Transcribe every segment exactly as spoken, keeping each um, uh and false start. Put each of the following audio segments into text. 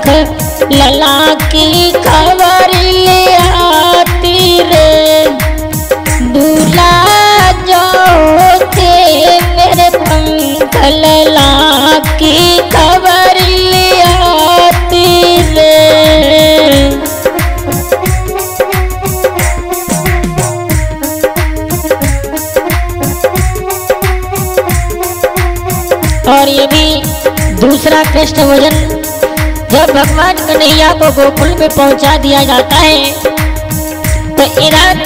पंख लला की खबर ले आती रे। दूल्हा जो थे मेरे पंख लला की खबर ले आती रे। और ये भी दूसरा कृष्ण भजन, जब भगवान कन्हैया को गोकुल में पहुंचा दिया जाता है तो इधर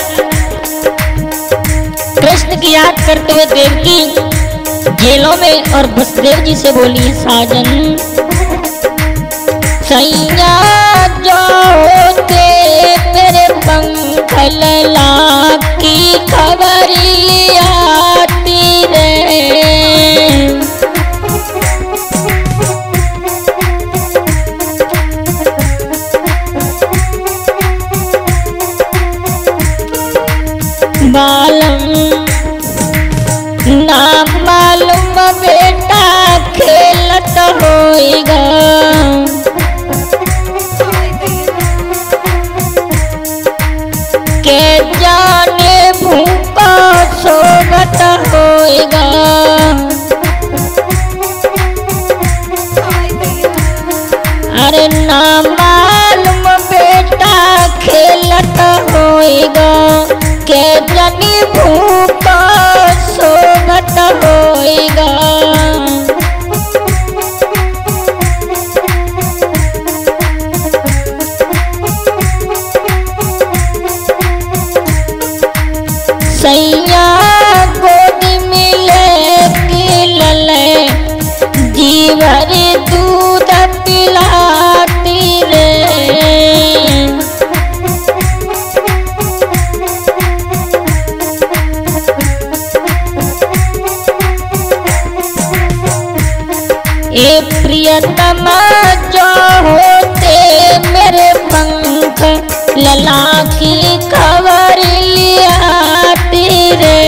कृष्ण की याद करते हुए देवकी जेलों में और वसुदेव जी से बोली, साजन सैया जो होते मेरे पंख लला की खबर आती रे। मालूम ना मालूम बेटा खेलत होएगा, के जाने भूखा सोवत होएगा। अरे ना मालूम बेटा खेलत होएगा, के जनी भूखा सोवत होएगा। सैया गोद मिले की लले जीवर दूध पिलाती रे। ए प्रियतमा जो होते मेरे पंख लला की खबर आती रे।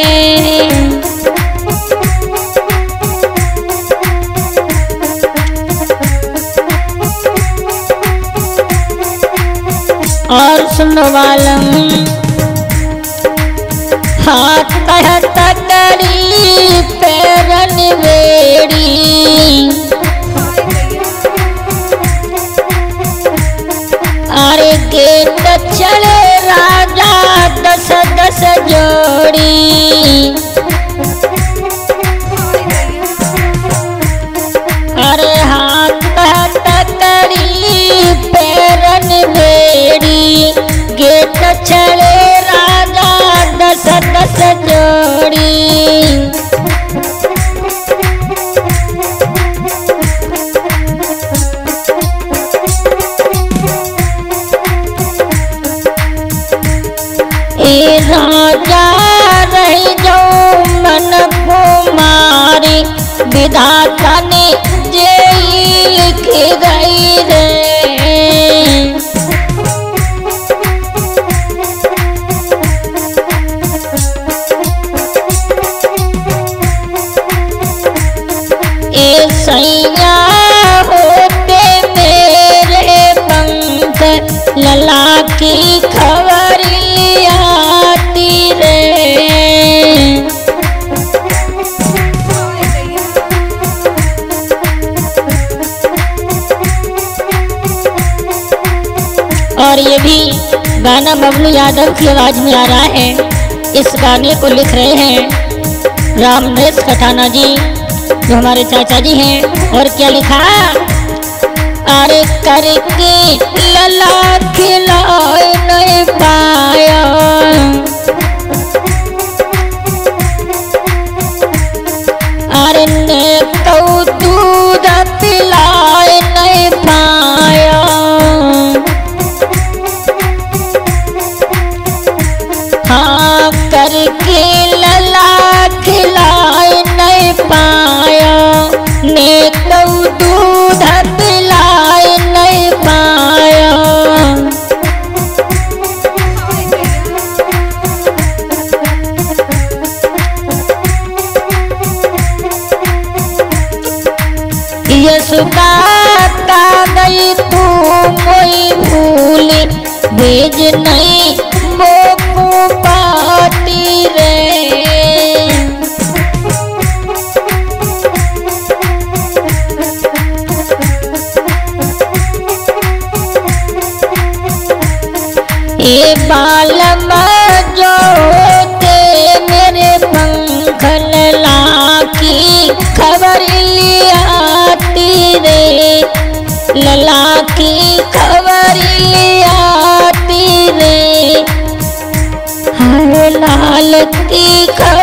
और सुनो वालम हाथ कहत करी पैरन बेड़ी, अरे गेट चले राजा दस दस जोड़ी। अरे हाथ कहत करी पैरन बेड़ी, गेट चले राजा दस दस जोड़ी। ए राजा रह जाओ मन कुमारी, विधाता ने जे लिख गई रे। ए सैया होते मेरे पंख लला की खबर आती रे। और ये भी गाना बबलू यादव की आवाज में आ रहा है। इस गाने को लिख रहे हैं रामनेश कठाना जी, जो हमारे चाचा जी हैं। और क्या लिखा, अरे करके लला खिलाए नहीं पाया, अरे ने तो दूध पिलाए नहीं पाया। हाँ करके लला खिलाए नहीं पाया, ने तो दूध पिलाए नहीं पाया। यशोदा का जाई तू मोई भूली भेज नहीं मोकू पाती रे। ए बालमा जो ते मेरे पंख ललाकी खबर लियाती रे, लला की खबर लियाती रे, हर लाल की खबर